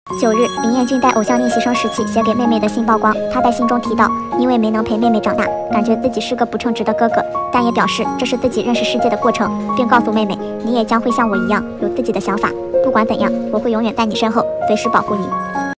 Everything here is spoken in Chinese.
9日，林彦俊在偶像练习生时期写给妹妹的信曝光。他在信中提到，因为没能陪妹妹长大，感觉自己是个不称职的哥哥，但也表示这是自己认识世界的过程，并告诉妹妹，你也将会像我一样有自己的想法。不管怎样，我会永远在你身后，随时保护你。